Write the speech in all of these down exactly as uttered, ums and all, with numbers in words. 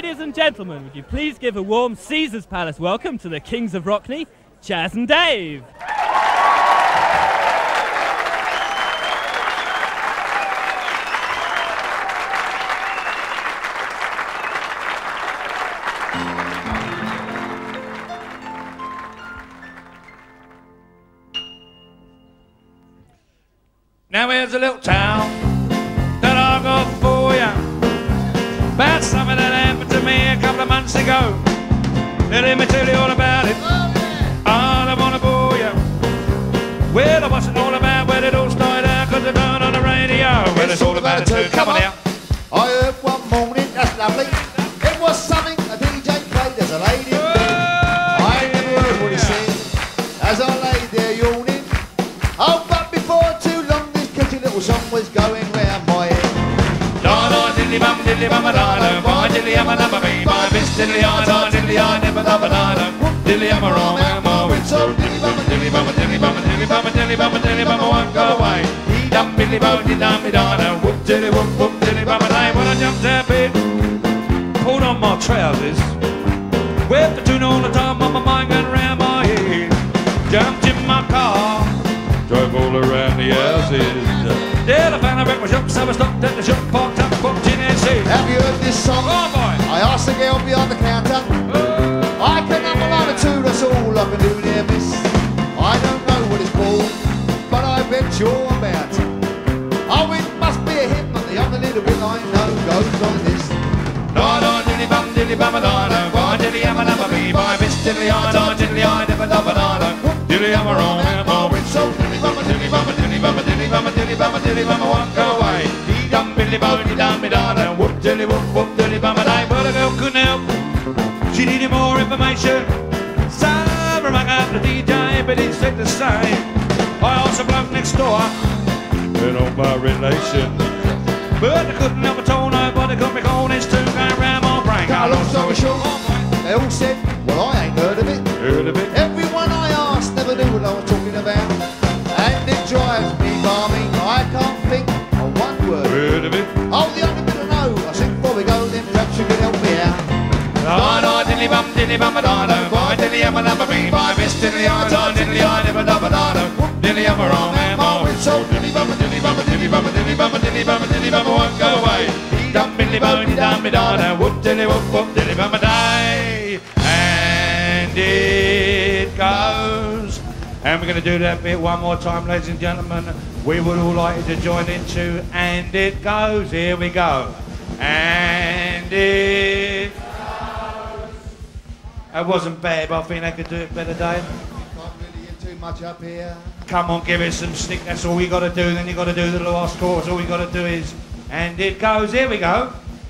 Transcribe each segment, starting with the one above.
Ladies and gentlemen, would you please give a warm Caesar's Palace welcome to the Kings of Rockney, Chaz and Dave. Now here's a little town that I got for ya, about something that happened to me a couple of months ago. Let me tell you all about it. Oh, yeah. I don't wanna bore ya. Well, I wasn't all about where it all started out, cause it's done on the radio. Well, it's all about it too. Come on now. I heard one morning, that's lovely. It was something a D J played. There's a lady in bed. I never heard what he said as I lay there yawning. Oh, but before too long, this catchy little song was going round my head. Da da diddly bum diddly bum da da, boy diddly am a number me, my miss diddly I da diddly I never da da da, diddly am a wrong am a win so diddly bum diddly bum diddly bum diddly bum diddly bum diddly bum won't go away. He dum diddly bum diddly dum da da, whoop diddly whoop whoop diddly bum day. When I jumped out bed, pulled on my trousers, whipped the tune all the time on my mind going round my head. Jumped in my car, drove all around the houses. Yeah, I found a record shop, so I stopped at the shop, parked up, popped in and said, have you heard this song? Oh boy! I asked the girl behind the counter. Oh. I can number one or two, that's all I can do there, miss. I don't know what it's called, but I bet you're about it. Oh, it must be a hymn, and the other little bit I know goes like this. Da da diddly bum diddly bum da da, boy diddly am a number me, boy miss diddly I da diddly I never da da da, diddly am a wrong am a win so diddly bum diddly bum diddly bum diddly bum diddly bum diddly bum won't go away. He dum diddly bum diddly dum da da, whoop diddly whoop whoop diddly bum day. But the girl couldn't help, she needed more information. So I rang up the D J, but he said the same. I asked the bloke next door, and all my relations, but I couldn't help but told nobody could be called this tune going round my brain. Cut a long story short, they all said, well, I ain't heard of it. Heard of it? Everyone I asked never knew what I was talking about. And it drives me balmy, I can't think of one word. Heard of it? Oh, the only bit I know, I think before we go, then perhaps you can help me out. Da da diddly bum diddly bum da da, boy diddly am a number me, boy miss diddly I da diddly I never da da da, diddly am a wrong man, boy so diddly bum diddly bum diddly bum diddly bum diddly bum diddly bum won't go away. Dum diddly bum dum da da, whoop diddly whoop whoop diddly bum a day, and it goes. And we're going to do that bit one more time, ladies and gentlemen. We would all like you to join in too. And it goes. Here we go. And it goes. That wasn't bad, but I think I could do it better, Dave. Can't really get too much up here. Come on, give it some stick. That's all we got to do. Then you got to do the last chorus. All we got to do is, and it goes. Here we go.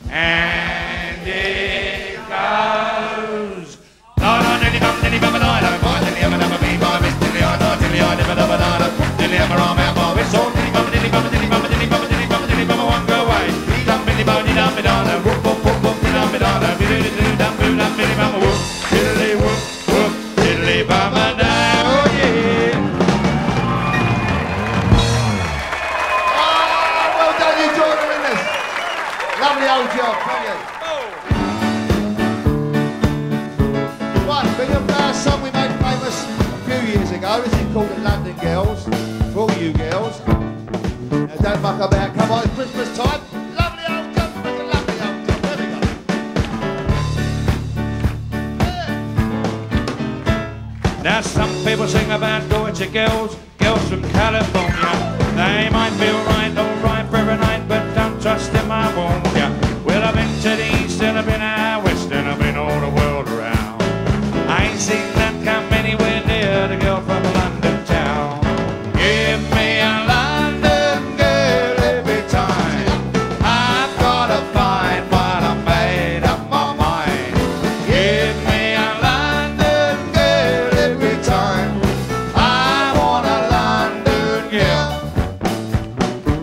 And it goes. No, no, dilly bum, dilly bum, no, no, boy, dilly am a number me, boy, miss dilly I, no, dilly I, never, never, never, dilly am a wrong man, boy, it's all dilly bum, dilly bum, dilly bum, dilly bum, dilly bum, dilly bum, won't go away. Dum, dilly bum, dilly dum, dilly whoop, whoop, whoop, whoop, dilly dum, dilly diddly diddly dum, dum, dum, dilly bum, whoop, diddly whoop, whoop, diddly bum, down, oh yeah. Oh, well done, you joining in this. Lovely old job, thank you. Been your first song we made famous a few years ago. This is called The London Girls, for all you girls. Now don't muck about, come on, it's Christmas time. Lovely old job, it's a lovely old job. There we go. Yeah. Now some people sing about Deutsche girls, girls from California. They might feel right, all right for a night, but don't trust them, I won't. Yeah. Well, I've been to the east and I've been out west and I've been all the world around. I ain't seen that come anywhere near the girl from a London town. Give me a London girl every time. I've gotta find what I made up my mind. Give me a London girl every time. I want a London girl.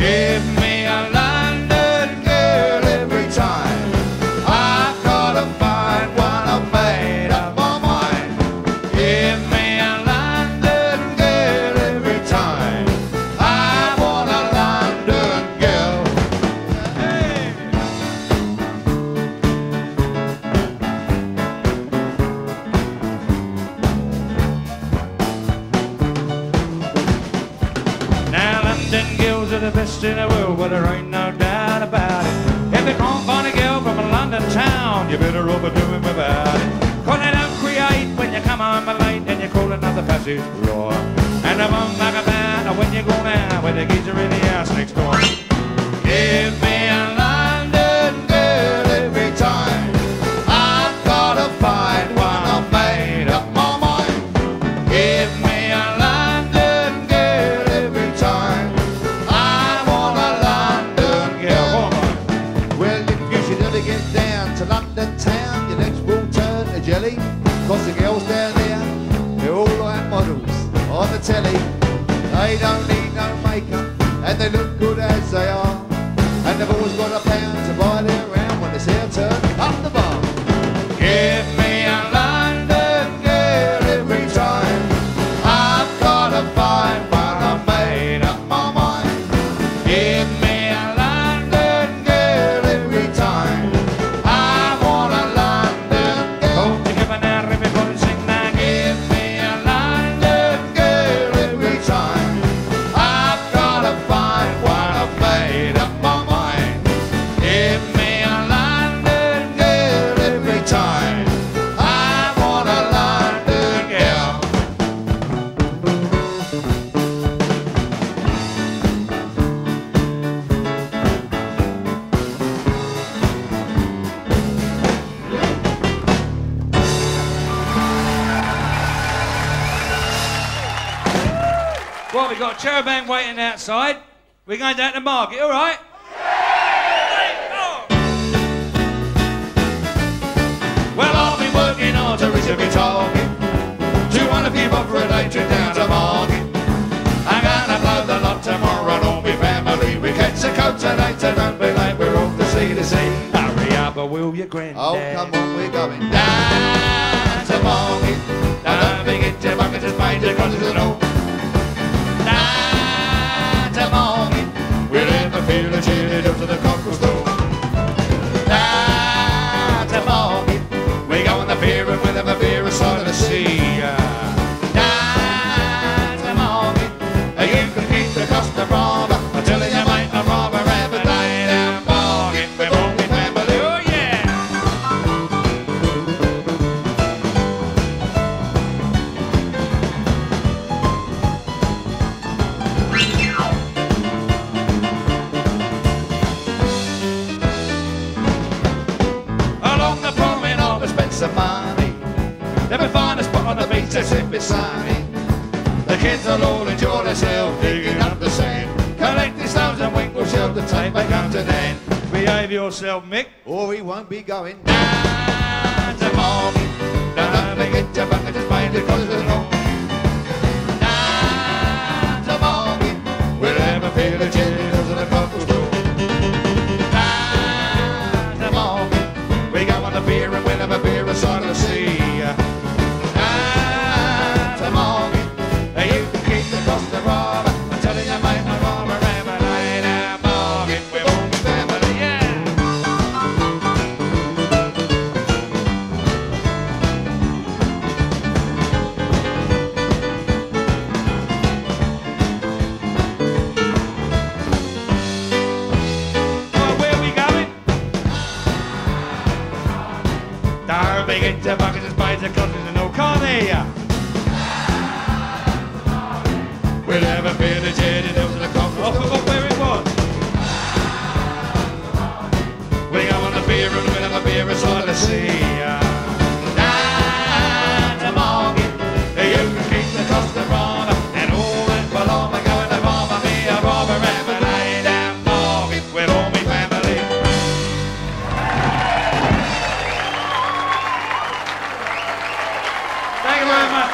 Give me a London girl every time. I've gotta find one I've made up my mind. Give me a London girl every time. I want a London girl. Hey. Now London girls are the best in the world, but there ain't no doubt about it. If you can't find a girl from a London town, you better off doing without it. Cause they don't create when you come home late and you call another passage floor. And they won't like a man when you go out with the geezer in the house next door. Give me a London girl every time. I've gotta find one I've made up my mind. Give me a London girl every time. I want a London girl. Well, if you should ever get down to London town, your legs will turn to jelly. Cause the girls down there, they're all like models on the telly. They don't need no makeup, and they look good as they are. And they've always got a pound to buy their round when it's their turn up the bar. Give me a London girl every time. I've gotta find one I've made up my mind. Give me a London girl every time. I want a London girl. Oh, give an hour, everybody sing now. Give me a London girl every time. I've gotta find one I've made up my mind. Give me a London girl every time. I want a London girl. Well, we got Cherubang waiting outside. We're going down to market, all right? Well, I'll be working hard to reach every target. two hundred people for a day trip down to market. I'm gonna blow the lot tomorrow and all my family. We catch a coach today to don't be late. We're off to sea to sea. Hurry up, or will you granddad? Oh, come on, we're going down. Down to market. Don't forget your bucket is made to cause it's no. Down to market. We'll ever feel a chilly up to the cockle store. Down to market. We go on the pier and we'll have a beer aside of the sea. Down to market. You can keep the cost of robber until you make a robber every day. Down market. We're walking family. Oh yeah. Along the promenade, I'll spend some money. Never find a spot on the beach to sit beside me. The kids will all enjoy themselves digging up the sand, collecting stones and winkle shells to take back up to Dan. Behave yourself, Mick. Or he won't be going. Down to market. Don't forget your bucket is made because there's no. Down to market. We'll ever feel the chills of the cockle store. Down to market. We go on the pier and we'll have a beer aside of the sea. Down to market. You can keep the cost of robber until you make a robber every day. Down market. We're one family, yeah. Oh, where are we going? Don't forget your buckets and spades and cottons and no can't hear ya. We'll never feel the jetty down to the cockle. I forgot where it was. We go on the beer and we'll have a beer aside the sea. Down to market. You can keep the cost of robber and all that belong. We're going to robber me a robber every day. Down market with all me family. Thank you very much.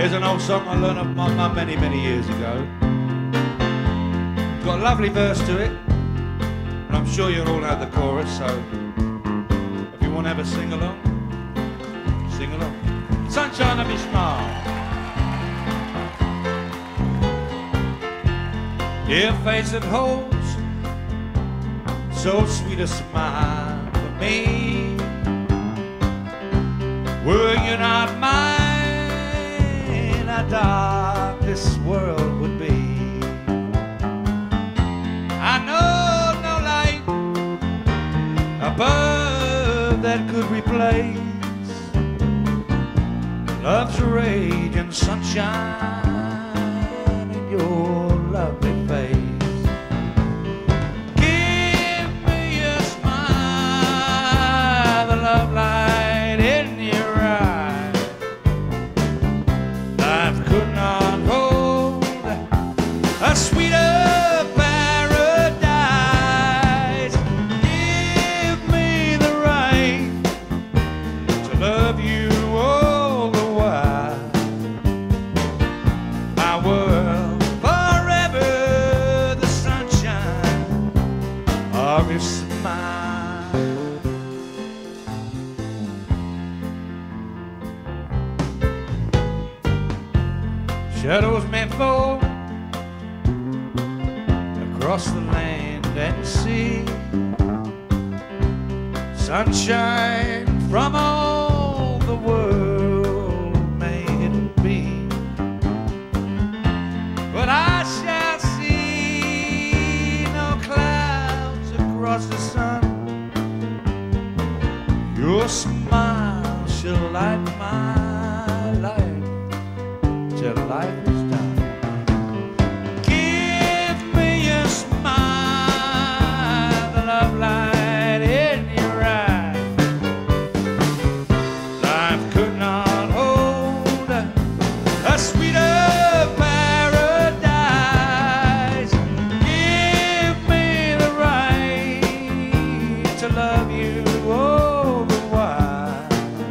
Here's an old song I learned of my mum many, many years ago. It's got a lovely verse to it, and I'm sure you'll all know the chorus, so if you want to have a sing-along, sing along. Sunshine of your smile, dear face that holds so sweet a smile for me. Were you not mine, how dark this world would be. I know no light above that could replace love's rage and sunshine in your lovely face. Give me a smile, the love light in your eye. Life could not hold a sweeter paradise. Give me the right to love you all the while. My world forever, the sunshine of your smile. Shadows may fall across the land and sea. Sunshine from all the world may it be, but I shall see no clouds across the sun. Your smile shall light my life till life is done. Give me a smile, the love light in your eye. Life could not hold a sweeter paradise. Give me the right to love you all the while.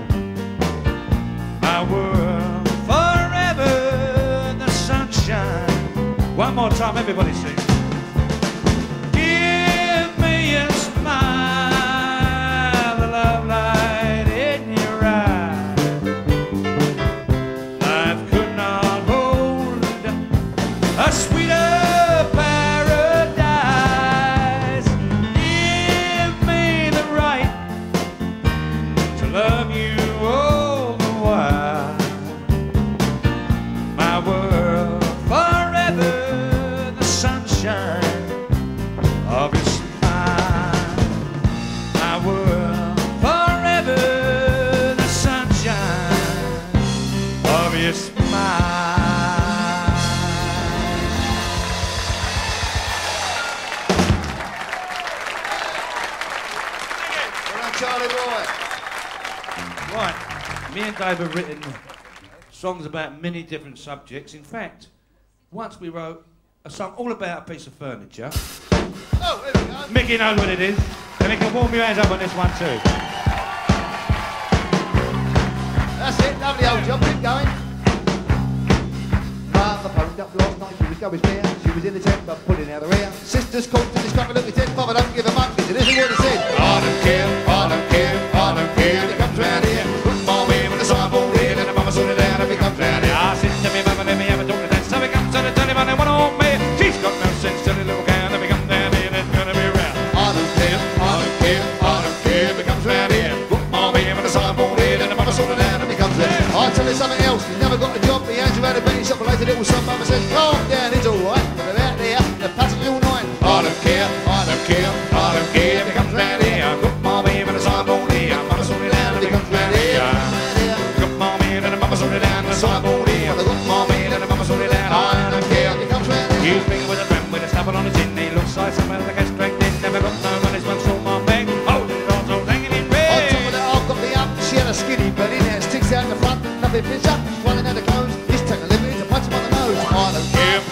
My world forever, the sunshine. One more time, everybody sing. Give me a smile, the love light in your eye. Life could not hold a sweeter paradise. Give me the right to love you all the while. My world forever, the sunshine of your smile. My world forever, the sunshine of your smile. Well done, Charlie boy. Right, me and Dave have written songs about many different subjects. In fact, once we wrote a song all about a piece of furniture. Oh, here we go. Mickey knows what it is, and he can warm your hands up on this one too. That's it, lovely old job, keep going. Mother phoned up last night, she was going there. She was in the tent, but pulling out her hair. Sisters called to discover look at tent, Father don't give a monkey. So this is what he said. I don't care, I don't care, I don't care. He comes round here, put my way with a sideboard in, and the mama sort it down if he comes round here. I said to me, mama, let me have a talk to that. So he comes to the telephone and one on me. She's got no sense, silly little cow. If he comes down here, it's gonna be round. I don't care, I don't care, I don't care. If he comes round here, put my way with a sideboard in, and the mama sort it down if he comes round. I'll tell you something else. He's never got a job. He hands you out a penny shop, a later little son. Mama says, calm down, it's all right. But they're out there, they're passing all night. I don't care, I don't care, I don't care. If he comes round here, put my way with a sideboard in, and the mama sort it down if he comes round here. Put my way and the mama sort it down, the sideboard in. Put my way and the mama sort it down. I don't care. He comes round here. He's bigger with a friend with a stubble on his chin. He looks like someone that gets straight in. Never got no money, once on my bag. Holding it on, so hanging in On top red. of that, I've got the up. She had a skinny belly, now it sticks out the front. Nothing fits up, she's running out of clothes. He's taking a living to punch him on the nose. I don't care.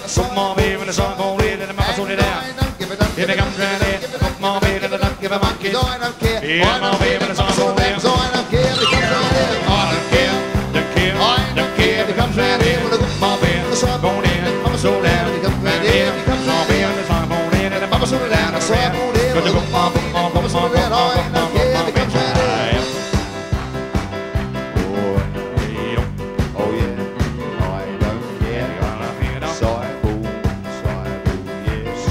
Come on, baby, the song won't lead, and the mama soon it down. If it comes round here, come on, baby, and don't give a monkey. So I don't care. Yeah, my baby, the song won't lead. So I don't care if it comes round here. I don't care, don't care, don't care if it comes round here. My baby, the song won't lead, and the mama soon down. If it comes round here, my baby, the song won't lead, and the mama soon down. So I won't hear. Cause you go, mama, mama, mama, mama, mama, mama, mama, mama. Oh yeah, I don't care. Sideball, sideball, yes.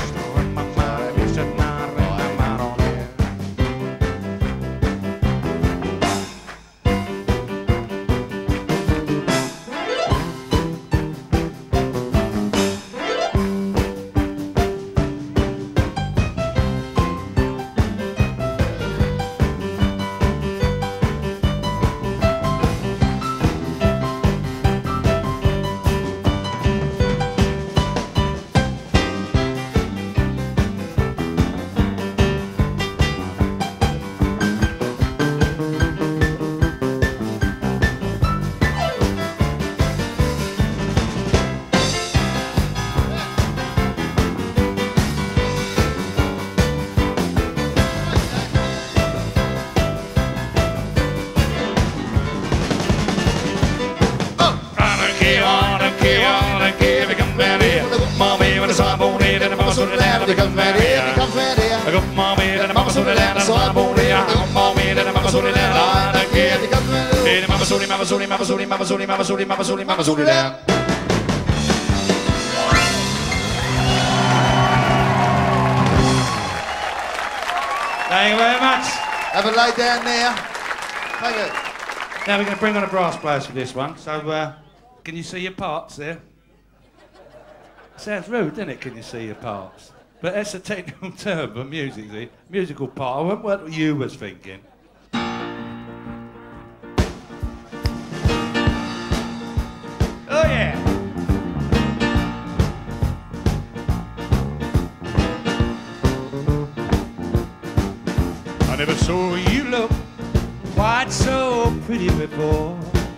He comes round here, he comes round here. I got mommy and the mama sorted down, and I'm on here. I got mommy and the mama sorted down. I don't care. He comes round here. Hey, the mama sorted, mama sorted, mama sorted, mama sorted, mama sorted, mama sorted, mama sorted down. Thank you very much. Have a lay down there. Thank you. Now we're going to bring on a brass player for this one. So, uh, can you see your parts there? Sounds rude, doesn't it? Can you see your parts? But that's a technical term for music, see? Musical part. I wonder what you was thinking. Oh yeah. I never saw you look quite so pretty before.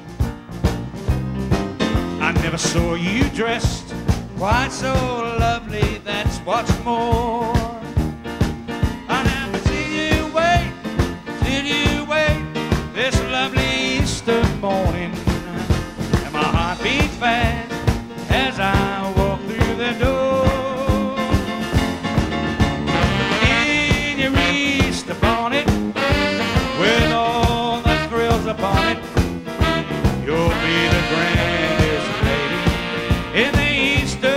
I never saw you dressed quite so lovely, that's what's more. I never seen you wait, seen you wait this lovely Easter morning. And my heart beats fast as I walk through the door. In your Easter bonnet, with all the thrills upon it, you'll be the grandest lady in the Easter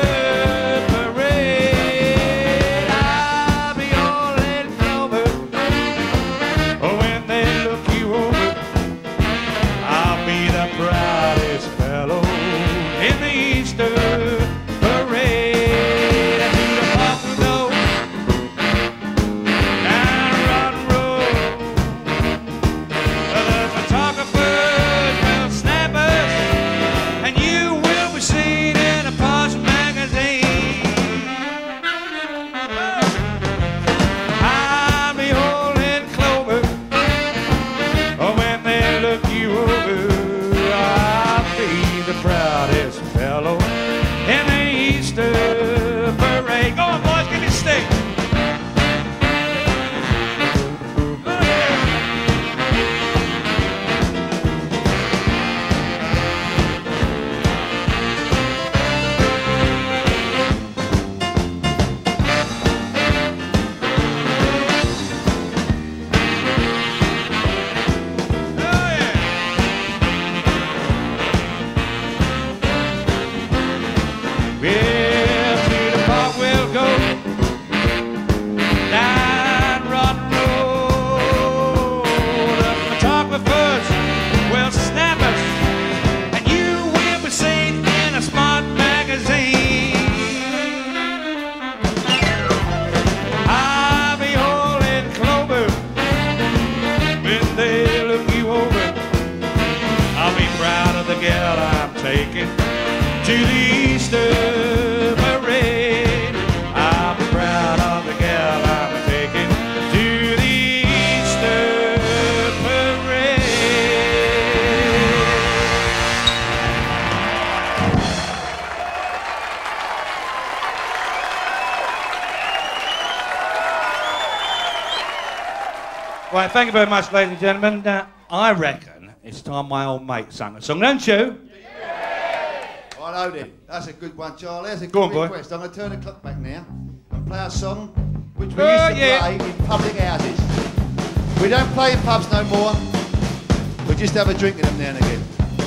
parade. I'll be all in clover. Oh, when they look you over, I'll be the proudest fellow in the Easter parade. And through the Buffalo Road, down Rotten Road, the photographers will snap us, and you will be seen in a posh magazine. I'll be holding clover. Oh, when they look you over, I'll be the proudest fellow in the Easter parade. Go on, boys, give me a stick. Oh, yeah. Oh, yeah. Well, to the park we'll go, down Rotten Road. The photographers will snap us, and you will be seen in a smart magazine. I'll be holding clover when they look you over. I'll be proud of the gal I'm taking to the Easter parade. I'll be proud of the gal I'm taking to the Easter parade. Right, thank you very much, ladies and gentlemen. Now, I reckon it's time my old mate sang a song, don't you? I know then. That's a good one, Charlie. That's a Go good on, boy. request. I'm going to turn the clock back now and play a song which we Oh, used to yeah. play in public houses. We don't play in pubs no more. We just have a drink in them now and again.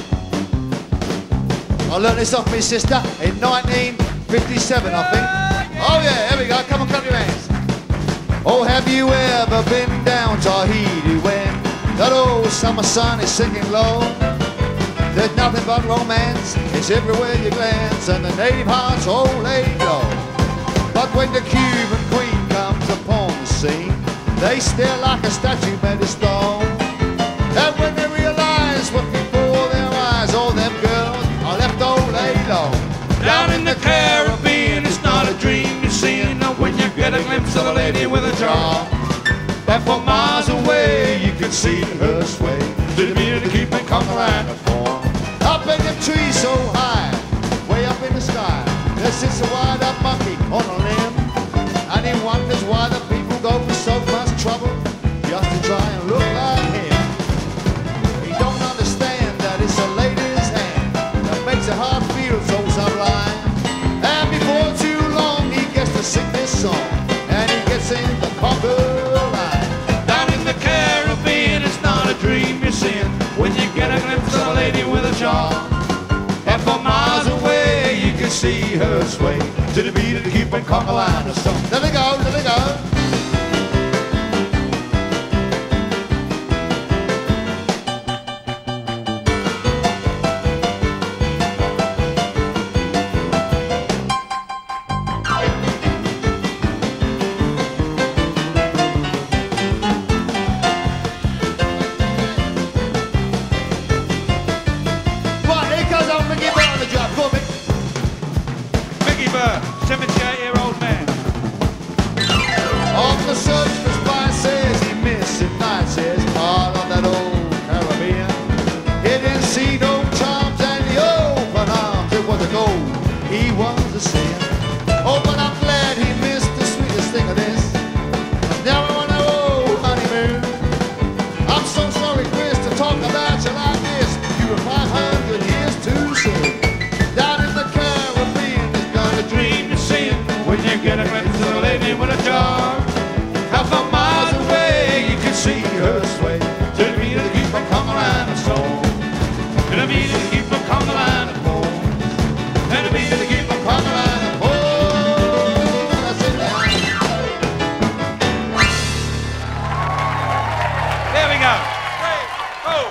I learnt this off my sister in nineteen fifty-seven, I think. Oh yeah, here we go. Come on, clap your hands. Oh, have you ever been down Tahiti when that old summer sun is sinking low? There's nothing but romance, it's everywhere you glance, and the native hearts all laid low. But when the Cuban queen comes upon the scene, they stare like a statue made of stone. And when they realize what before their eyes, all them girls are left all laid low. Down in the Caribbean, it's not a dream you're seeing. When you get a glimpse of a lady with a jar, but from miles away you can see her sway to the beat of the keep and come around the form. Up in them trees so high, way up in the sky, there sits a wild-up monkey on a limb, and he wonders why the people go for so much trouble just to try and look like him. He don't understand that it's a lady's hand that makes the heart feel so sublime. And before too long he gets to sing this song, and he gets in the conga line. Down in the Caribbean, it's not a dream you're seeing when you get a glimpse of a lady with a jar. And from miles away you can see her sway to the beat of the keep and conga line of song. There we go, there we go. seventy-eight-year-old man. On the search for spices, he missed it night, says part of that old Caribbean. He didn't see no charms and the open arms, it was a goal he was a seeing. Oh, but I'm glad he missed the sweetest thing of this. Now I want to old honeymoon. I'm so sorry, Chris, to talk about you like this. You were five hundred years too soon. Down in the Caribbean, there's not a dream to see When you get a glimpse of a lady with a jar, half a miles away you can see her sway to the beat of the keep and come around the soul. To the beat of the keep and come around the soul. To the beat of the keep and come around the soul. That's it now. There we go. Three, four.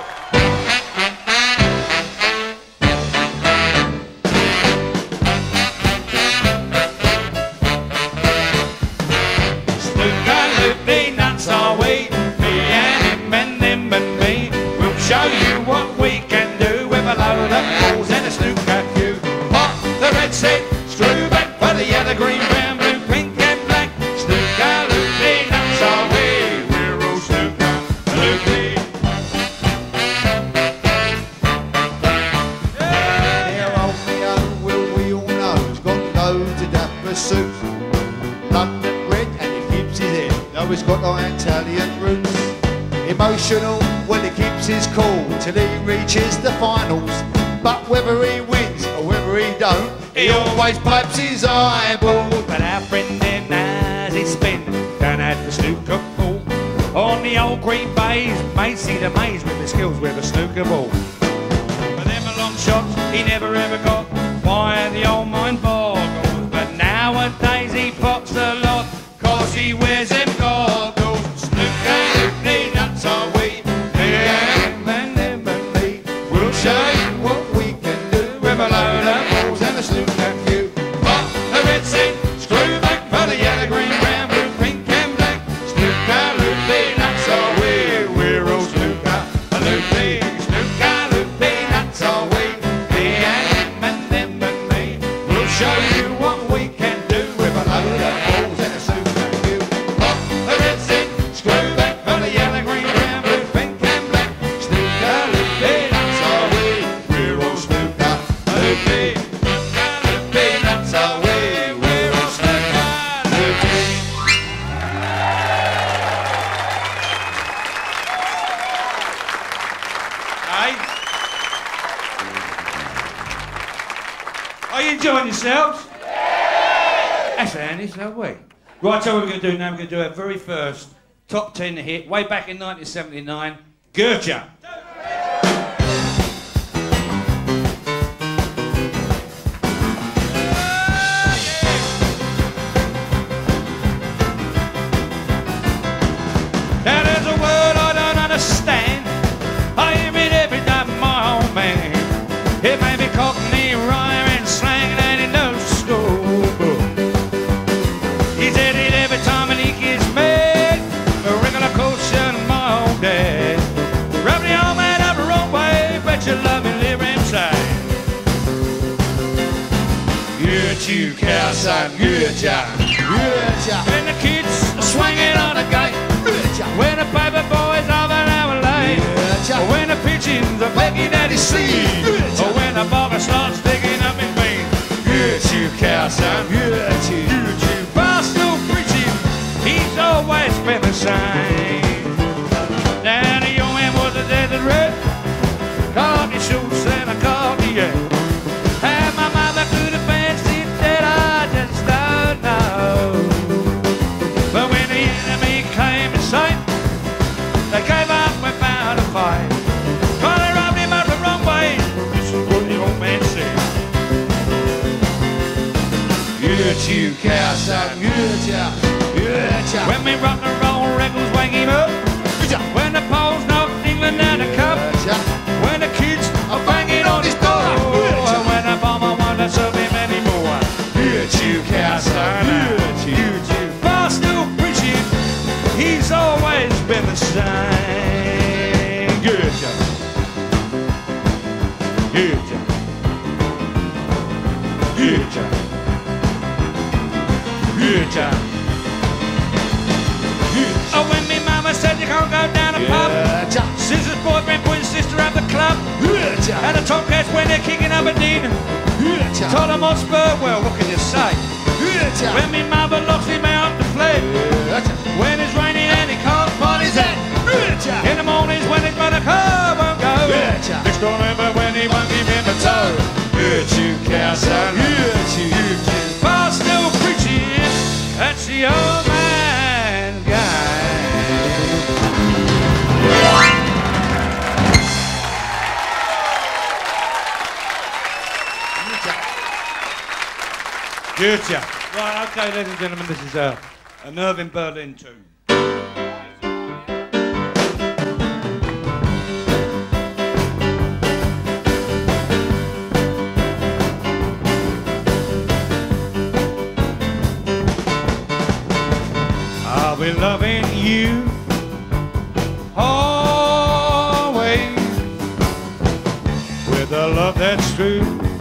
Show you what we can do with a load of balls and a snooker cue. Pop the red seat, screw back for the yellow, green, brown, blue, pink and black. Snooker loopy, that's our way. We're all snooker loopy. Dear old Mio, well we all know he's got loads of dapper suits, London bred and he keeps his head, though he's got no Italian roots. Emotional, well he keeps his cool till he reaches the finals. But whether he wins or whether he don't, he always pipes his eyeball. But our friend then has his spin down at the snooker pool. On the old green bays, Macy the maze with the skills with a snooker ball. But them long shots he never ever got by the old mind boggles. But nowadays he pots a lot, cause he wears them goggles. Snooker loopy, that's our way. Yeah, and them and me, we'll show you what we can do with a load of balls and a snooker cue. Pop the red seat, screw back for the yellow, green, brown, blue, pink and black. Snooker loopy, that's our way. We're all snooker loopy. Snooker loopy, that's our way. Yeah, and Are you enjoying yourselves? That's Andy, so we. Right, so what we're going to do now, we're going to do our very first top ten hit, way back in nineteen seventy-nine, Gertja. Now there's a word I don't understand. I hear it every time, my old man. It may be cockney rhyme and slang and he knows the school book. He said it every time and he gets mad. A regular caution, my old dad. Rub the old man up the wrong way, bet you love me, live inside. Good you, cow son, good job. Good job. And the kids are swinging on the gate. When the paper boys are an hour late, or when the pigeons are begging at his seed, or when the bogger starts digging up his vein. Good you, cow son, good you, good you. While still preaching, he's always been the same. Now the young man was a desert red, caught his shoes and I caught the air. And my mother could have fancied that I just don't know. But when the enemy came in sight, they gave up without a fight. Cause they robbed him up the wrong way. This is what the old man said. Good you, cow son, good job, good job. When me rock and roll records wake him up, when the Poles knocked England out of cup, when the kids are banging on his door, when the bomber won't serve him anymore. Good you, cow son, good you, good you. While still preaching, he's always been the same. Good job. Good job. Good job. Good job. Oh, when me mama said you can't go down a pub, Scissors boyfriend put his sister at the club, and the Tomcats when they're kicking up a dean, Tottenham Hotspur, well, what can you say? When me mother locks him out to play, when it's raining and he can't find his head, in the mornings when his brother car won't go, next door remember when he won't give him a toe. Good you, cow son, good you, good you. While still preaching, that's the old man's guy. Good job. Right, okay, ladies and gentlemen, this is a, a Nerve in Berlin tune. I'll be loving you always with a love that's true.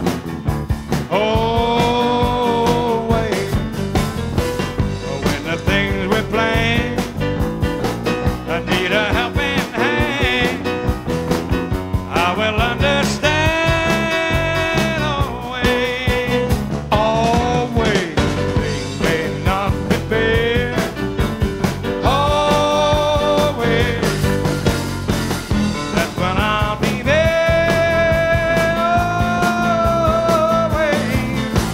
Always. When the things we plan, I need a helping hand. I will understand always, always. Things may not be fair. Always. That's when I'll be there. Always.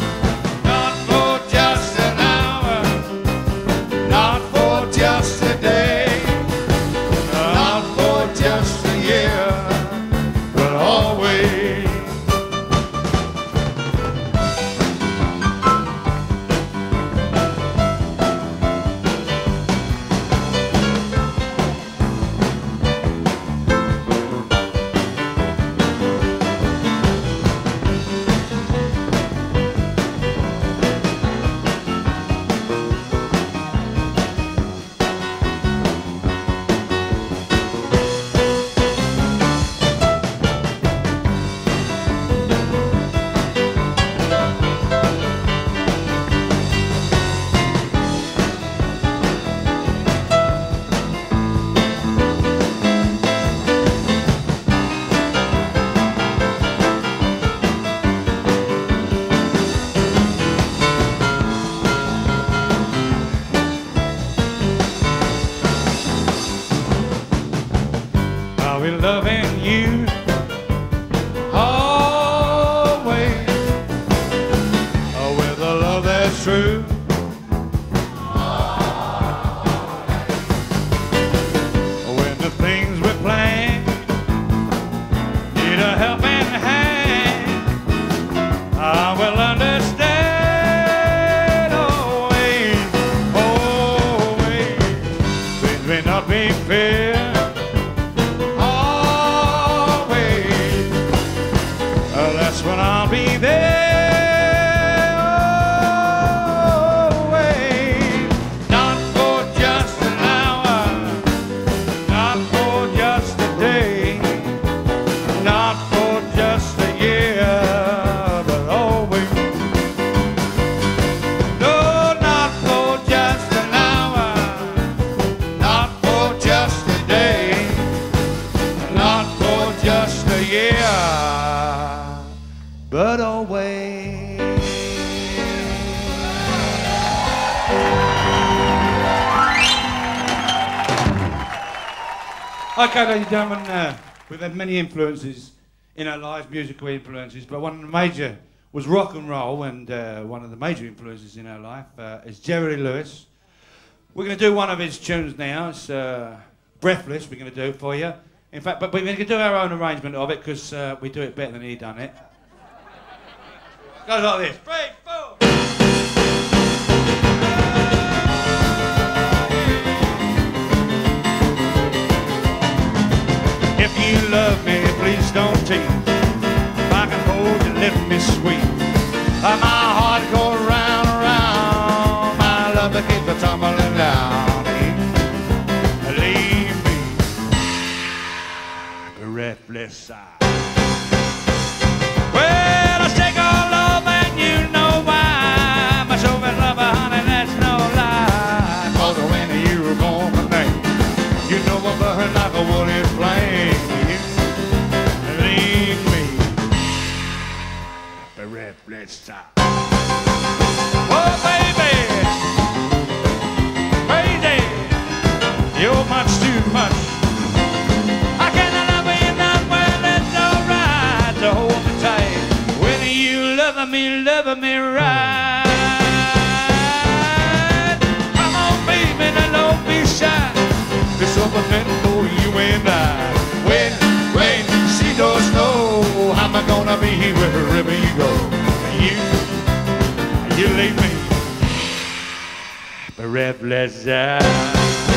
true. When the things we plan need a helping hand, I will understand. Always, always, things may not be fair. Always, uh, that's when I'll be there. But always. Okay, ladies and gentlemen, uh, we've had many influences in our lives, musical influences, but one of the major was rock and roll, and uh, one of the major influences in our life uh, is Jerry Lee Lewis. We're going to do one of his tunes now. It's uh, Breathless, we're going to do for you. In fact, but we're going to do our own arrangement of it because uh, we do it better than he done it. Goes like this. Three, four. If you love me, please don't tease. If I can hold you, let me sweet. Uh, my heart goes round and round. My love that keeps tumbling down. Leave me breathless side. Well, I take all love and you know why. My soul is love, honey, that's no lie. Cause when you were born my name, you know I'm burning like a wooded flame. Leave me breathless side. Oh, baby, crazy, you're much too much. I cannot love you enough, well, it's alright to hold me tight. When you love me, love me right. Come on, baby, now don't be shy. This open meant for you and I. When rain, she don't snow, I'm gonna be here wherever you go. You, you leave me breathless eye.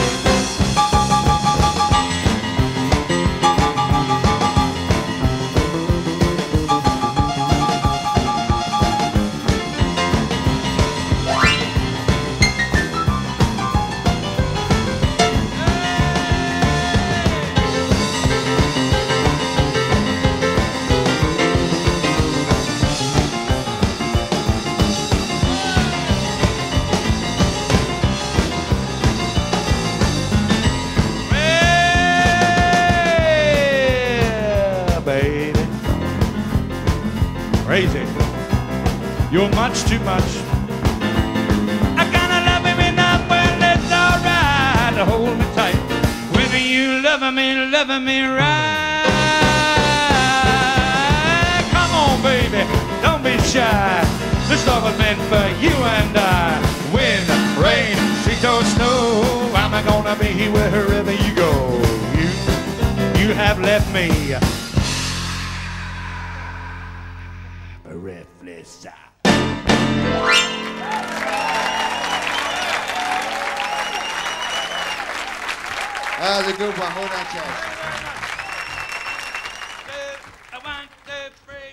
Crazy, you're much too much. I kinda love him enough, well, it's alright to hold me tight. When you love me, love me right. Come on, baby, don't be shy. This love was meant for you and I. Wind, rain, sleet or snow, I'm gonna be here wherever you go. You, you have left me breathless. That was a good one. Hold on, Chaz. One, two, three,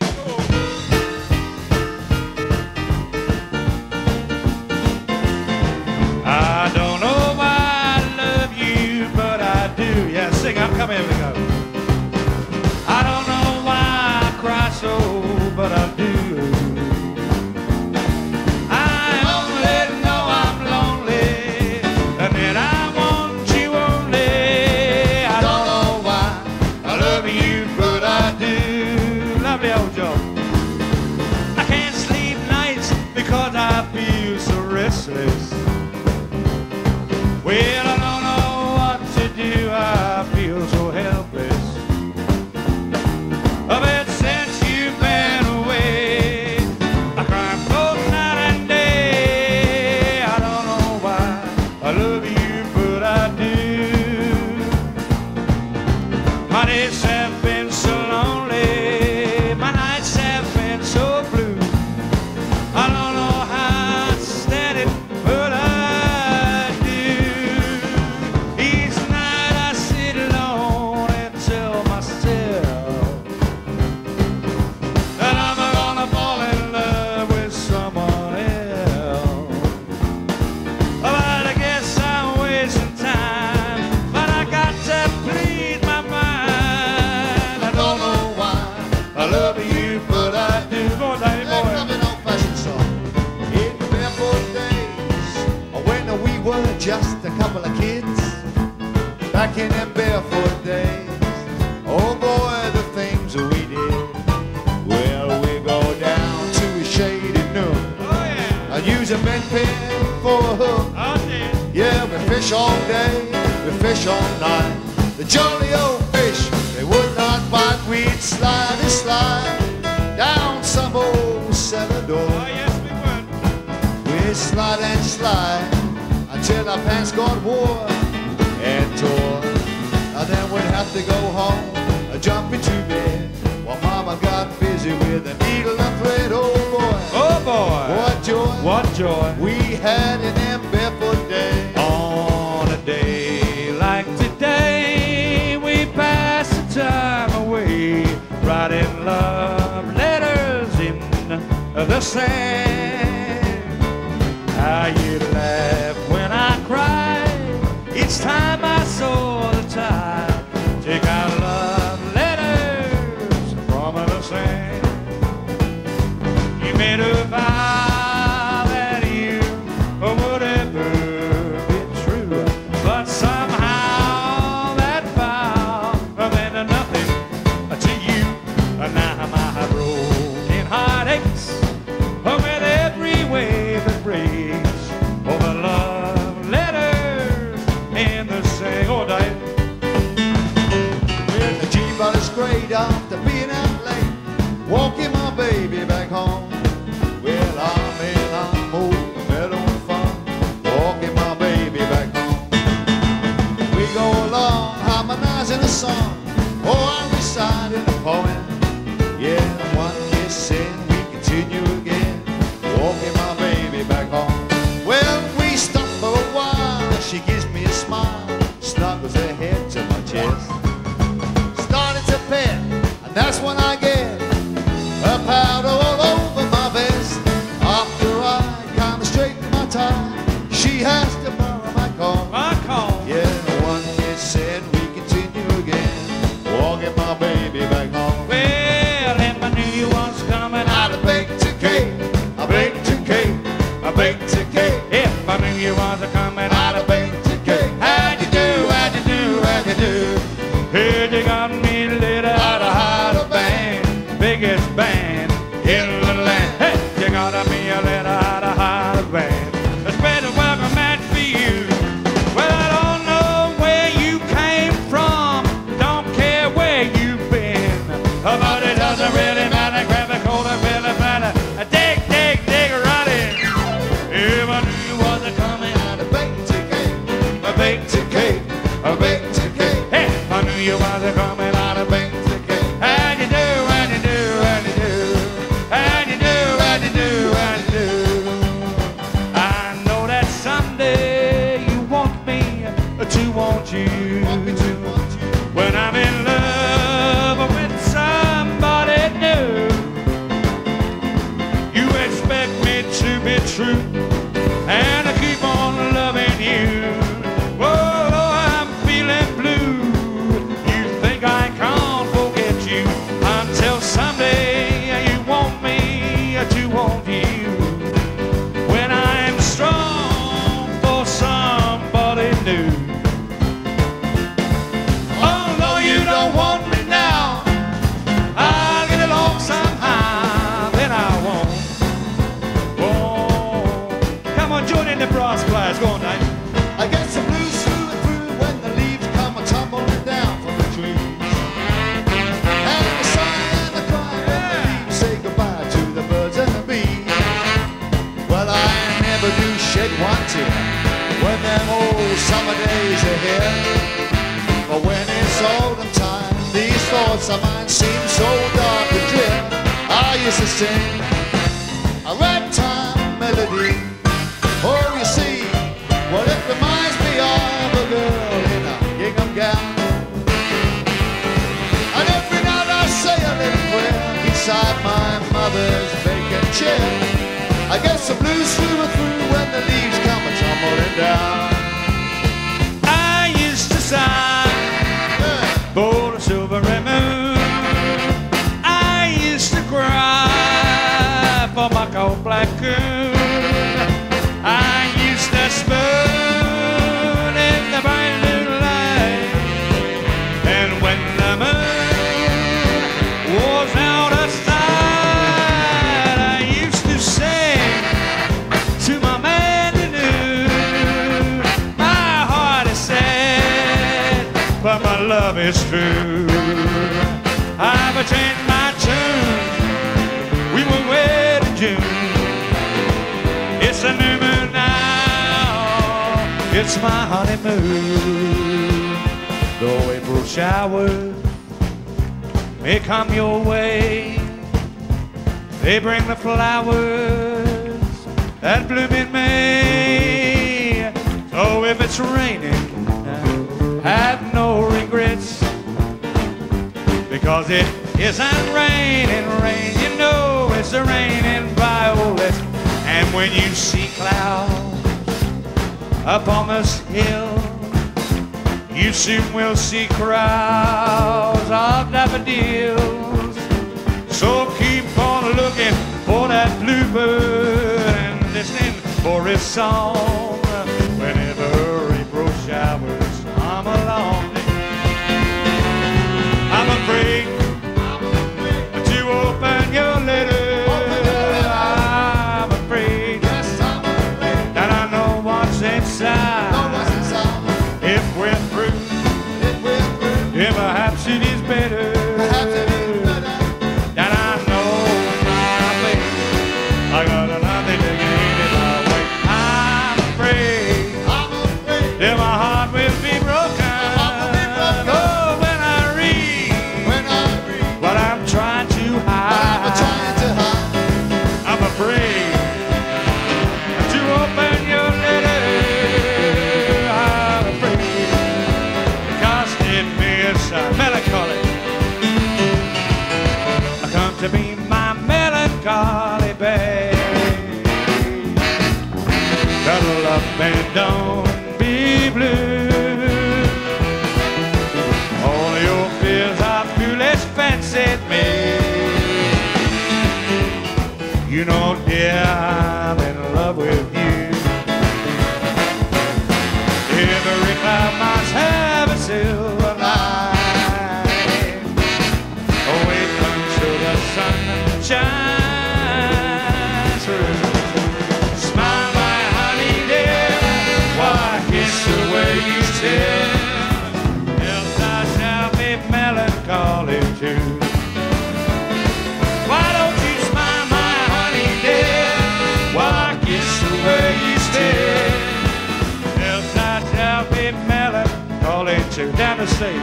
four. I don't know why I love you, but I do. Yeah, sing up. Come here we go. I don't know why I cry so, but I do. I only know I'm lonely, and then I want you only. I don't know why I love you, but I do. Lovely old Joe. I can't sleep nights because I feel so restless. Well, I don't know what to do, I feel so helpless. But since you've been away, I cry both night and day. fish all day, we fish all night. The jolly old fish, they would not bite. We'd slide and slide down some old cellar door. Oh, yes, we would. We'd slide and slide until our pants got worn and tore. And then we'd have to go home, uh, jump into bed, while Mama got busy with a needle and thread. Oh boy, Oh, boy. what joy What joy. we had in them barefoot days. On a day like today, we pass the time away, writing love letters in the sand. How you laugh when I cry each time I saw the tide take our love letters from the sand. You made a vow that you would ever be true, but somehow that vow meant nothing to you. Now my broken heart aches with every wave that breaks over love letters in the sand. Oh, Diane. When the G-Bot is straight after being out late, walking my baby back home. Well, I'm in a mood, meadow fun, walking my baby back home. We go along, harmonizing a song, oh, I'm reciting a poem. Yeah, one kiss in, we continue again, walking my baby back home. Well, we stop for a while, she gives me a smile, snuggles her head to my chest. Started to pet, and that's when I get a powder all over my vest. After I kinda straighten my tie, she has to borrow my comb. My call. Yeah, one kiss and we continue again, walking my baby back home. Well, if I knew you was coming, I'd I'd have baked a cake, I baked a cake, I baked a cake. If I knew you was coming, I'd I'd have baked a cake. how'd you do, how'd you do, how'd you do? Heard you got me lit out of how band, biggest band in the land. Hey, you got me a lit out of how band. A special welcome mat for you. Well, I don't know where you came from, don't care where you've been, but it doesn't really matter. Grab a cold and fill a matter. Dig, dig, dig right in. If I knew you was coming, I'd have baked a cake, I baked a cake. I baked a cake. Hey, I knew you was coming out of bank. How'd you do, how'd you do, how'd you do? How'd you do, how'd you do, how'd you do? I know that someday you want me to want you. Want me to want you. When I'm in love with somebody new, you expect me to be true and I keep on loving you. Whoa, I'm feeling blue. You think I can't forget you until someday you want me to want you. When I'm strong for somebody new. Although you don't want me now, I'll get along somehow, then I won't. Oh, come on, join in the brass players. Go on, Dave. I get some blues through and through when the leaves come a tumbling down from the trees. And the sigh and the cry when the leaves say goodbye to the birds and the bees. Well, I never do shed one tear when them old summer days are here. But when it's autumn time, these thoughts of mine seem so dark and drear. I used to sing a ragtime melody. Oh, you see, well, it reminds me of a girl in a gingham gown. And every night I say a little prayer beside my mother's vacant chair. I get some blues through and through when the leaves come a tumbling down. I used to sigh Yeah. for the silver moon. I used to cry for my cold black coon. I used to spoon in the bright blue light, and when the moon was out of sight, I used to sing to my man who knew my heart. love is true. I've changed my tune. We were wed in June. It's a new moon now. It's my honeymoon. Though April showers may come your way, they bring the flowers that bloom in May. So if it's raining, have no regrets, because it isn't raining rain. You know it's a raining violets. And when you see clouds up on this hill, you soon will see crowds of daffodils. So keep on looking for that bluebird and listening for his song whenever April showers come along. I'm afraid to open your letter. I'm afraid that I know what's inside. If we're through, yeah, perhaps it is better. That I know my baby, I got nothing to gain if I wait. I'm afraid that my heart will be broken. Oh, when I read what I'm trying to hide, I'm afraid to open your letter. I'm afraid because it means melancholy. I come to be my melancholy babe. Cuddle up and don't be blue. All your fears are foolish fancied me. You know, dear, I'm in love with you. Every cloud must have a silver light. Oh, wait until the sun shines through. Smile, my honey dear, why kiss the way you still? Else I shall be melancholy too. Why don't you smile, my honey dear? Why kiss the way you still? Else I shall be melancholy too. Down the state,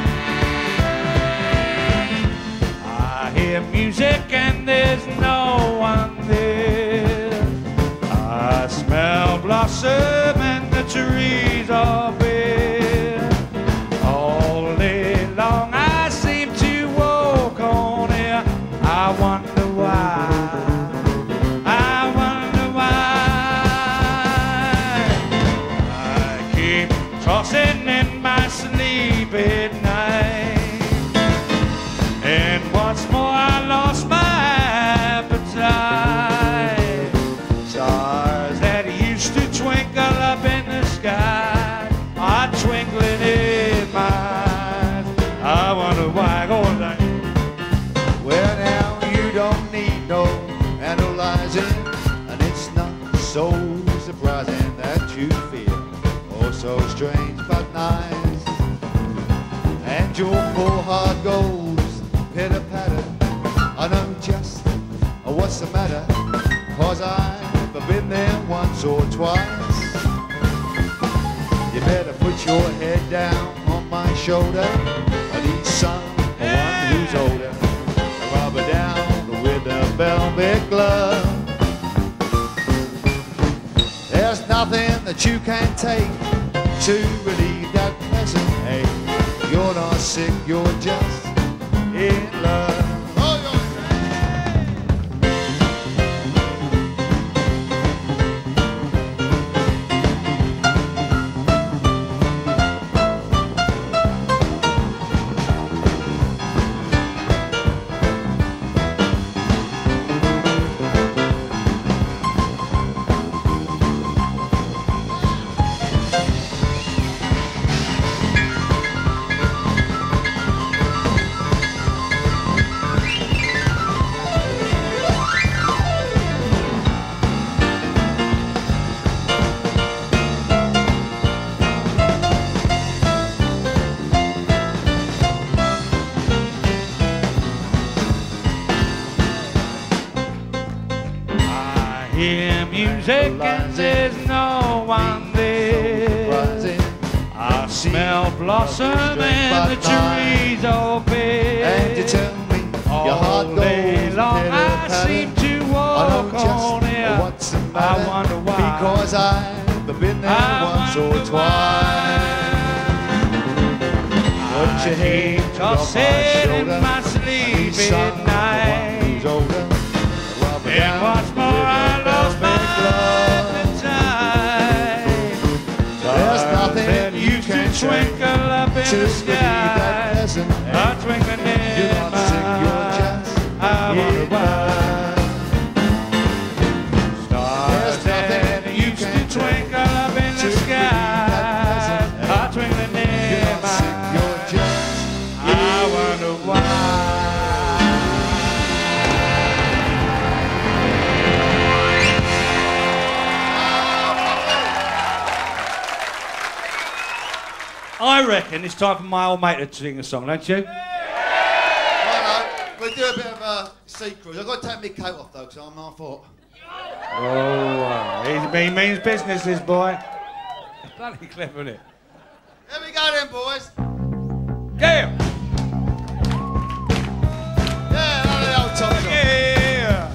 I hear music and there's no one there. I smell blossom and the trees are bare. All day long I seem to walk on air. I wonder why. I wonder why. I keep tossing in my sleep at night. And once more I lost my appetite. Stars that used to twinkle up in the sky are twinkling in my eyes. I wonder why. Go on, Danny. Well, now you don't need no analyzing, and it's not so surprising that you feel oh so strange but nice. And your poor heart goes pitter patter. I know just what's the matter, 'cause I've been there once or twice. You better put your head down on my shoulder. I need someone who's older. Rub her down with a velvet glove. There's nothing that you can take to relieve that pleasant ache. You're not sick, you're just in love. hear music and there's no one there. Rising, I smell blossom and the trees open. and you tell me your heart All goes day long I pitter-patter. seem to I walk know just on air. what's the I matter, wonder why. because I've been there I once or wonder twice. Put your I head keep on my tossing in shoulder. my sleep He's at night. who's older. Rub it And down what's more, with I a lost my velvet glove. appetite. There's nothing that you used can to twinkle up in to the believe that sky. pleasant. A twinkling You're in not my sick, you're eye. just I wonder in why. love. Stars There's nothing that you used to can do twinkle up in to the believe that sky. pleasant. A twinkling You're in not my sick, you're eye. just I wonder why. I reckon it's time for my old mate to sing a song, don't you? Righto, we'll do a bit of a sea cruise. I've got to take my coat off though, because I'm half hot. Oh, wow. He, he means business, this boy. Bloody clever, isn't it? Here we go then, boys. Yeah! Yeah, another the old time song. Yeah!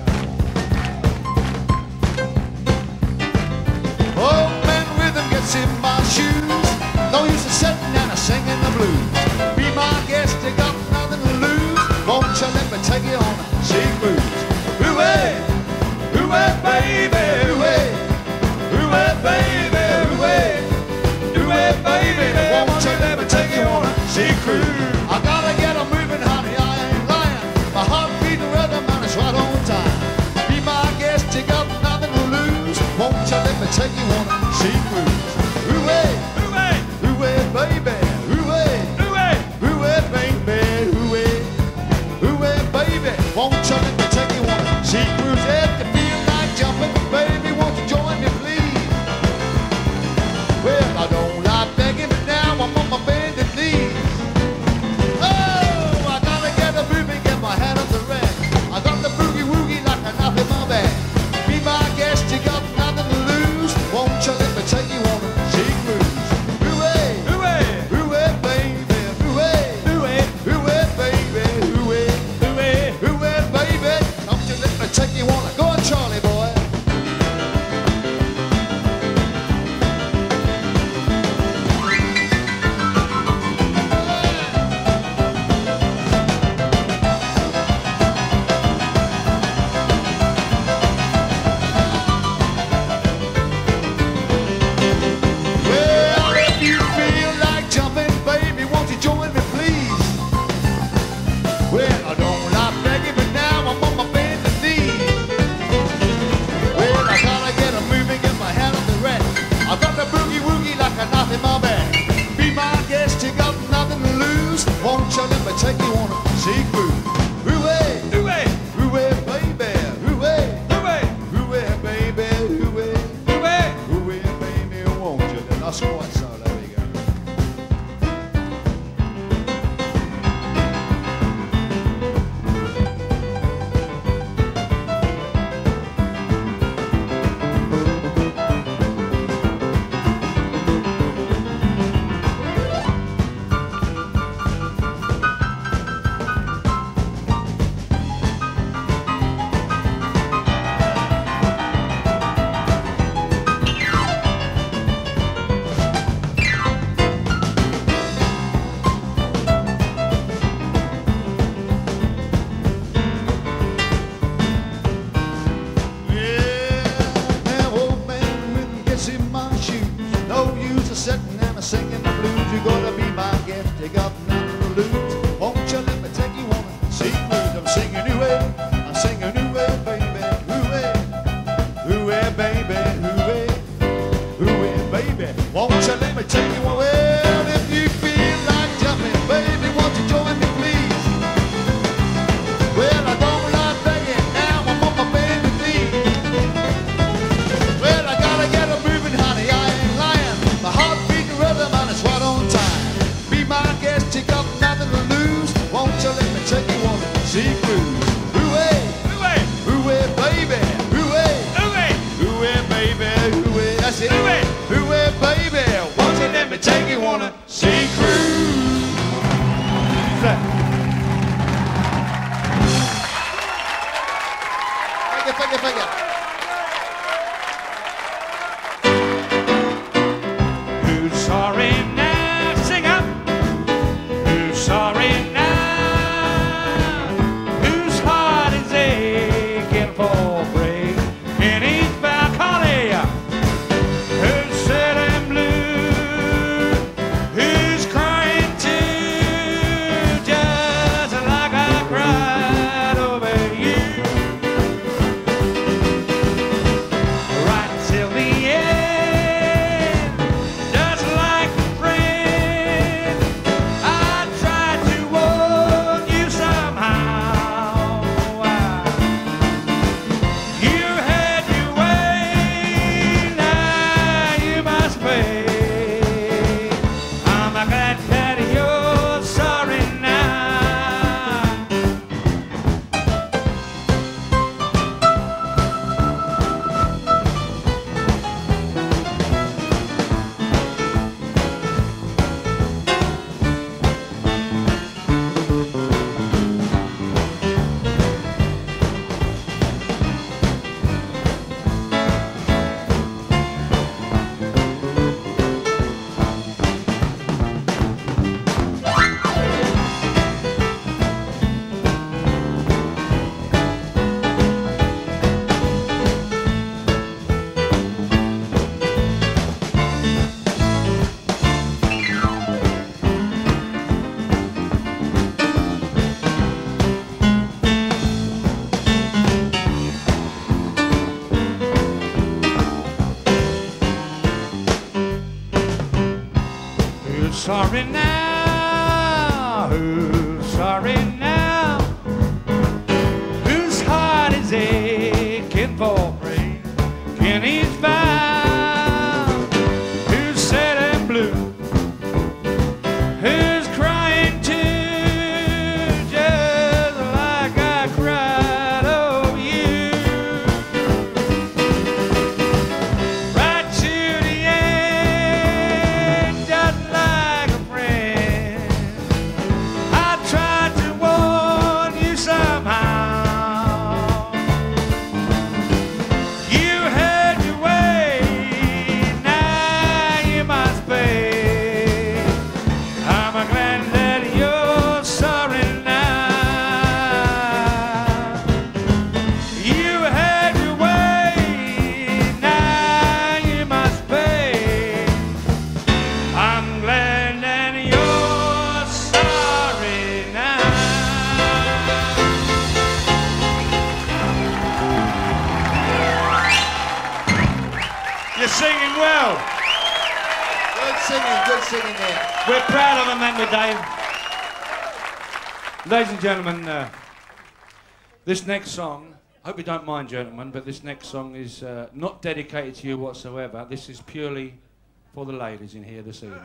Oh, man, rhythm gets in my shoes. No use of sitting and a singing the blues. Be my guest, you got nothing to lose. Won't you let me take you on a sea cruise? Hooray! Hooray, baby! Hooray! Hooray, baby! Hooray! Hooray, baby! Won't you let me take you on a sea cruise? I gotta get a moving, honey, I ain't lying. My heart beating rhythm and it's right on time. Be my guest, you got nothing to lose. Won't you let me take you on a sea cruise? Hooray! Hooray! Hooray, baby! Hooray! Hooray! Hooray, baby! Hooray! Hooray, baby! Won't you let me take you on a sea cruise? If you feel like jumping, baby, won't you join me, please? Well, I don't like begging, but now I'm on my bended knees. Oh, I gotta get a moving, get my hand on the rack. I got the boogie woogie like a knife in my back. Be my guest, you got nothing to lose. Won't you let me take you on a sea cruise? Hooray! Hooray! Hooray, baby! Hooray! Hooray! Hooray, baby! Hooray! Hooray! Hooray, baby! Come to let me take you on a... Go on, Charlie boy! Well, if you feel like jumping, baby, won't you join me, please? Well, I don't like begging, but now I'm on my bended knees. Well, I gotta get a moving, get my hand on the rack. I got the boogie woogie like a knife in my back. Be my guest, you got nothing to lose. Won't you let me take you on a sea cruise? Hooray! Hooray! Hooray, baby! Hooray! Hooray! Hooray, baby! Hooray! Hooray! Hooray, baby, won't you? Then that's quite so. There we go. Yeah, old man rhythm gets in my shoes. No use of sitting and a singing the blues. You gotta be my guest, you got nothing to lose. Won't you let me take you on a sea cruise? I'm singing hooray, I'm singing hooray, baby, hooray, hooray, baby, hooray, hooray, baby. Won't you let me take you on? Well, if you feel like jumping, baby, won't you join me, please? Well, I don't like begging, now I'm on my bended knees. Well, I gotta get a moving, honey, I ain't lying. My heart beating rhythm and it's right on time. Be my guest, you got nothing to lose. Won't you let me take you on a sea cruise? Hooray! Hooray! Hooray, baby! Hooray! Hooray! thank you. Who's sorry now? Sing up. Who's sorry now? Whose heart is aching for break in his balcony? Who's sad and blue? Who's crying too? Just like I cried over you. Right till the end, just like a friend, I tried to warn you somehow. You had your way, now you must pay. I'm glad that you're sorry now. Who's sorry now? Who's sorry now? Whose heart is aching for break in his bound? Who's sad and blue? Who's crying too? Just like I cried over you. Right to the end, just like a friend. I tried to warn you somehow. You had your way, now you must pay. I'm glad that you're sorry now. You had your way, now you must pay. I'm glad that you're sorry now. You're singing well. Good singing, good singing there. We're proud of them, and we're Dave. Ladies and gentlemen, uh, this next song, I hope you don't mind, gentlemen, but this next song is uh, not dedicated to you whatsoever. This is purely for the ladies in here this evening.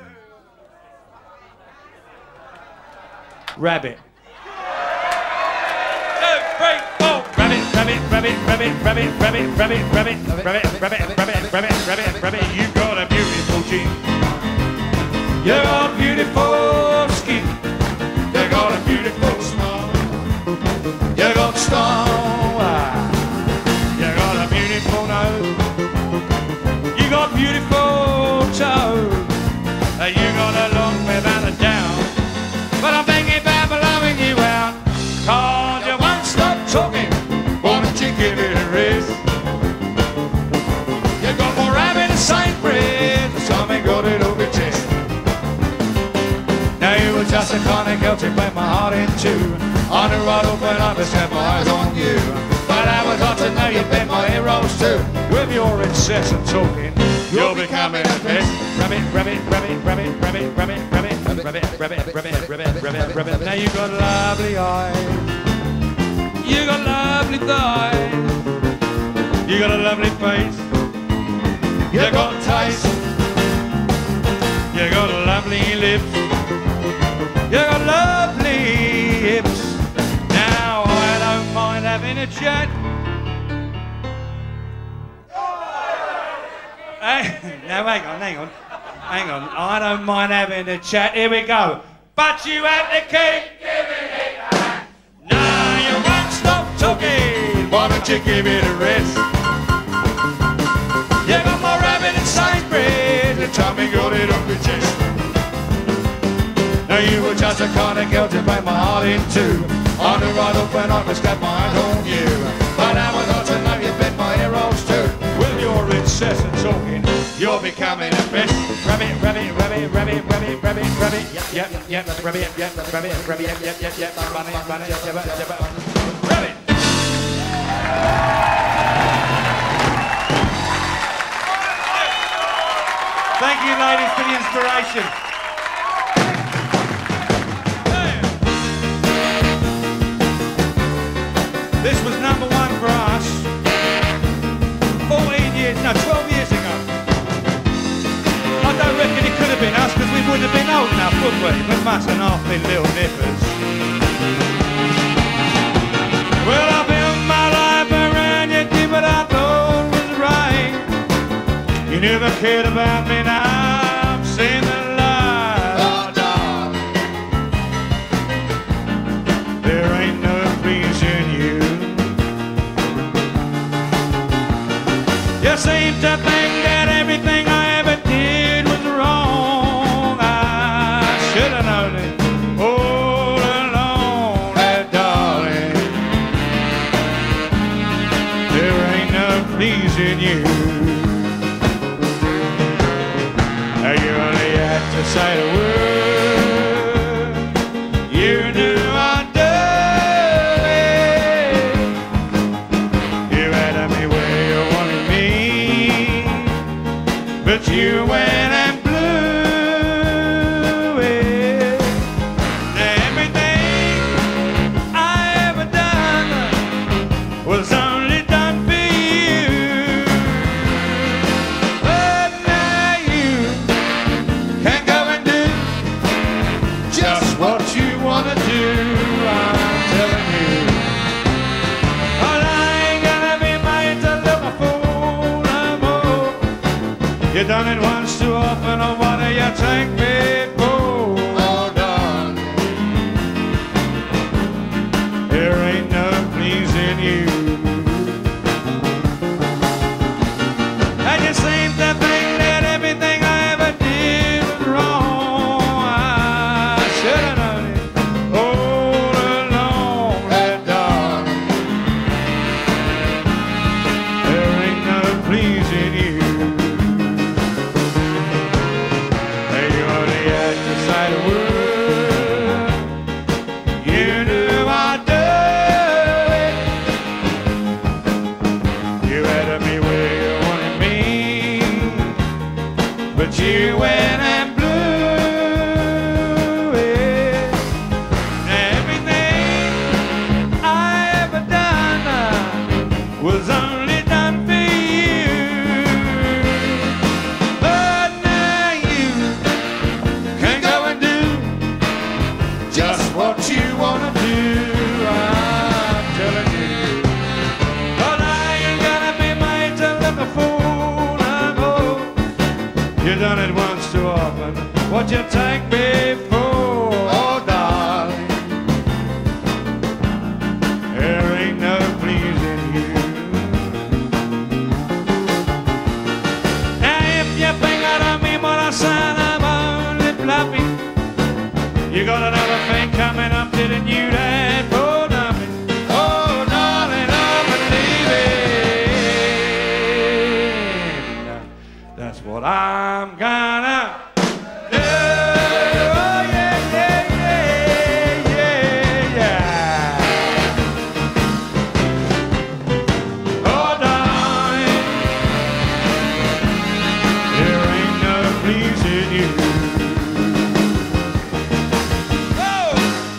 Rabbit. Two, three, four. Rabbit, rabbit, rabbit, rabbit, rabbit, rabbit, rabbit, rabbit, rabbit, rabbit, rabbit, rabbit, rabbit, rabbit. You got a beautiful jean. You got beautiful skin. You got a beautiful smile. You got stone eyes. You got a beautiful nose. You got beautiful toes. You got a long without a doubt. But I'm thinking about blowing you out. Cause you won't stop talking. Why don't you give it a rest? You got more rabbit than Saint Fred. Something got it over your chest. Now you were just the kind of girl to break my heart in two. I knew right open up and set my eyes on you. But I was hard to know you'd been my heroes too. With your incessant talking, you're becoming a pest. Rabbit, rabbit, rabbit, rabbit, rabbit, rabbit, rabbit, rabbit, rabbit, rabbit, rabbit, rabbit, rabbit. Now you got lovely eyes. You got lovely thighs. You got a lovely face. You got taste. You got lovely lips. You got lovely hips. Now I don't mind having a chat. Hey, now hang on, hang on, hang on. I don't mind having a chat. Here we go. But you have to keep giving it a hand. No, you won't stop talking. Why don't you give it a rest? You got my rabbit in Sainsbury's, the tummy got it up your chest. Now you were just the kind of girl to break my heart in two. I knew right up when I was got my eyes on you. But now I got to know you bent my heroes too. With your incessant talking, you're becoming a best. Rabbit, rabbit, rabbit, rabbit, rabbit, rabbit, rabbit. Yep, yep, yep, rabbit, yep, rabbit, rabbit, yep, yep, yep, yep. Bunny, bunny, yep, yep, yep, rabbit. Thank you, ladies, for the inspiration. This was number one for us fourteen years, no, twelve years ago. I don't reckon it could have been us because we wouldn't have been old enough, would we? We must have half been little nippers. Well, I built my life around you, did what I thought was right. You never cared about me, now I'm seeing the light. Oh, darling, there ain't no pleasing you. You seem to think that everything I ever did was wrong. I should have known it all along, that darling. There ain't no pleasing you. You only had to say the word. You knew I'd do it. You had me where you wanted me, but you went and blew it. Everything I ever done was only done for you. But now you can't go and do just what you wanna do, I'm telling you. But I ain't gonna be made to look a fool no more. You done it once too often, or what do you take me for? Oh, darling, there ain't no pleasing you. And you seem to think that everything I ever did was wrong. I should have known it all along, that darling. There ain't no pleasing you. Hey, you only had to say the word. You knew I'd do it. You had me where you wanted me, but you went and blew it. Everything I ever done was only done for you. But now you can go and do just what you wanna do, I'm telling you. But I ain't gonna be made to look a fool no more. You done it once too often, what you take me for? Oh, darling, there ain't no pleasing you. Now if you think I don't mean what I said, I'm only bluffing. You got another thing coming up, didn't you, that for nothing? Oh, darling, I'm believing. That's what I'm gonna do. Oh, yeah, yeah, yeah, yeah, yeah. Oh, darling, there ain't no pleasing you. Oh!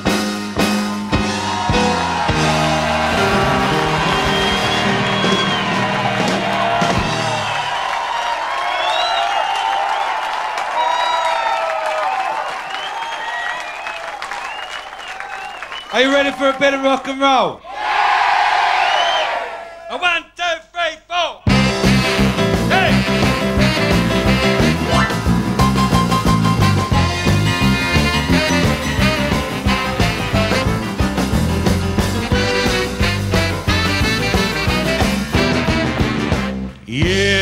Are you ready for a bit of rock and roll? Yeah! A one, two, three, four. Hey!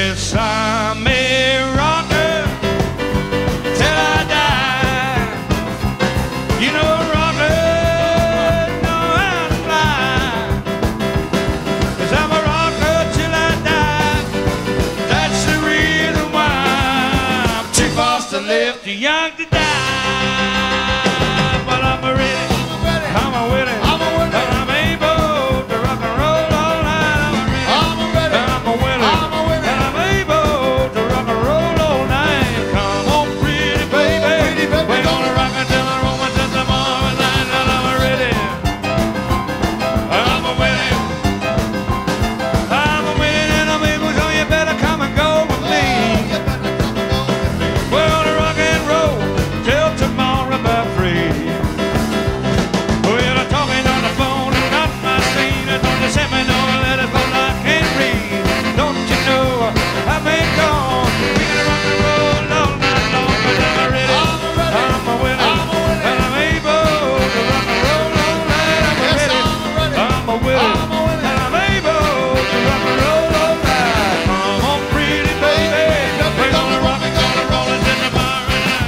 Yes, I'm a rocker till I die. You know, rockers know how to fly. 'Cause I'm a rocker till I die. That's the reason why I'm too fast to live, too young to die. But I'm a ready, I'm a willing, I'm a winner. and I'm able to rock and roll all night. I'm a ready, I'm ready. and I'm a willing, I'm a winner. and I'm able to rock and roll all night. Come on, pretty baby, pretty baby. we're gonna rock until the romance till tomorrow night. And I'm ready, and I'm a winning, I'm a winning, and I'm able, so you better come and go with me. You better come and go with me. We're gonna rock and roll till tomorrow about three. We're talking on the phone and not my scene. Don't you send me no letters, but I can't read. Don't you know I've been gone? We're gonna rock and roll all night long. 'Cause I'm ready, I'm ready. I'm a winner, I'm a winner. and I'm able to rock and roll all night. I'm Yes, ready, I'm ready. I'm a winner, I'm a winner. and I'm able to rock and roll all night. Come on, pretty baby, we're gonna rock and gonna roll it till tomorrow night.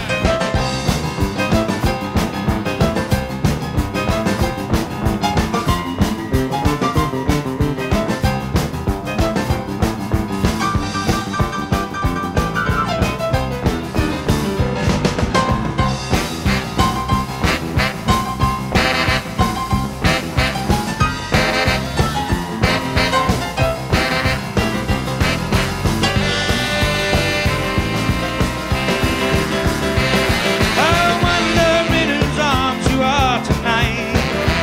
I wonder in whose arms you are tonight.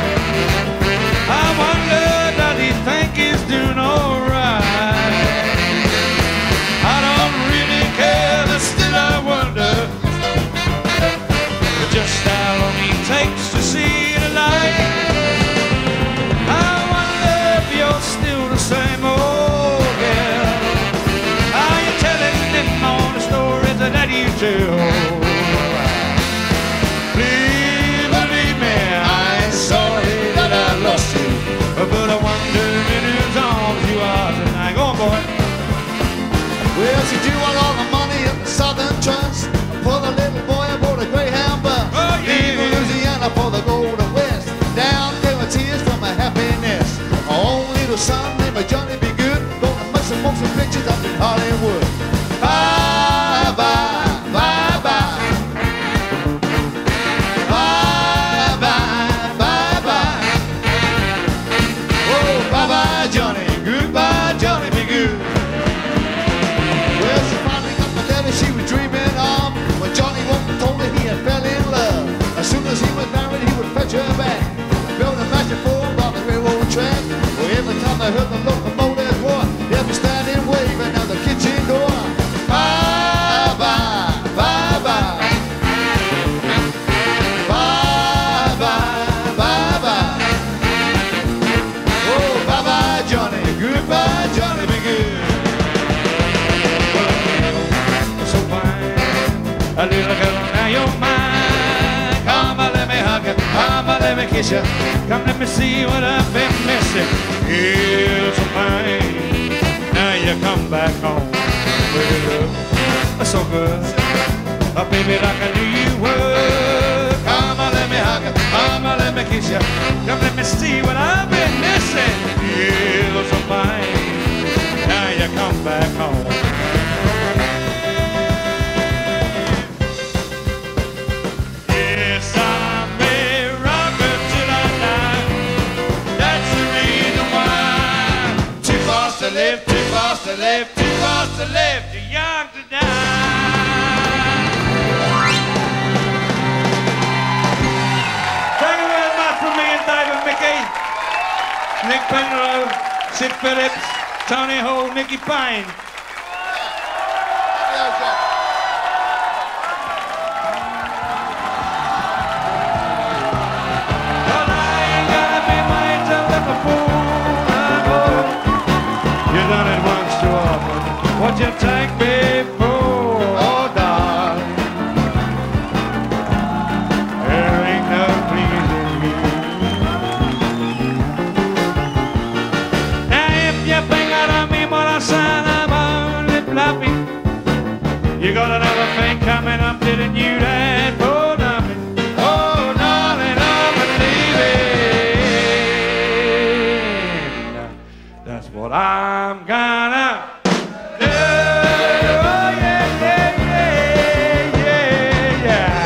I wonder does he think he's doing alright. I don't really care, but still I wonder just how long he takes to see the light. I wonder if you're still the same old girl. Are you telling him all the stories that you tell? Please believe me, I ain't sorry that I lost you, but I wonder in whose arms you are tonight. Go on, boy. Well, she do want all the money in the Southern Trust. For the little boy, I bought a Greyhound bus. Oh, yeah. Leave Louisiana for the Golden West. Down there with tears from my happiness. Our own little son named Johnny Be Good. Gonna make some motion pictures up in Hollywood. Bye bye, bye bye. Bye bye, bye bye. Oh, bye bye, Johnny. Goodbye, Johnny Be Good. Well, she finally got the letter she was dreaming of. When Johnny Walker told her he had fell in love. As soon as he was married, he would fetch her back. Build a mansion for him on the railroad track. Well, every time I heard the locomotive roar, they'd be standing waving out the kitchen door. Bye bye, bye bye. Bye bye, bye bye. Oh, bye bye, Johnny. Goodbye, Johnny Be Good. So fine, a little girl, now you're mine. Come on, let me hug you. Come on, let me kiss you. Come, let me see what I've been missing. You're so fine. Now you come back home. With love, so good. Oh, baby, like I knew you would. Come on, let me hug you. Come on, let me kiss you. Come, let me see what I've been missing. You're so fine. Now you come back home. Yes, I'm a rocker till I die. That's the reason why. Too fast to live, too fast to live, too fast to live, too young to die. Thank you very much from me and David Mickey, Nick Penrose, Sid Phillips, Tony Hall, Nicky Payne. Well, I ain't gotta be made to look a fool, I know. You done it once too often. What you take me for, oh darling? There ain't no pleasing me. Now if you think I don't mean what I said, I'm only You got another thing coming up, didn't you, Dad? For nothing. Oh, darling, I'm leaving. That's what I'm gonna do. Oh, yeah, yeah, yeah, yeah,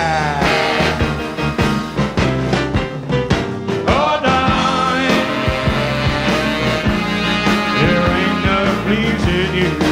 yeah. Oh, darling, there ain't no pleasing you.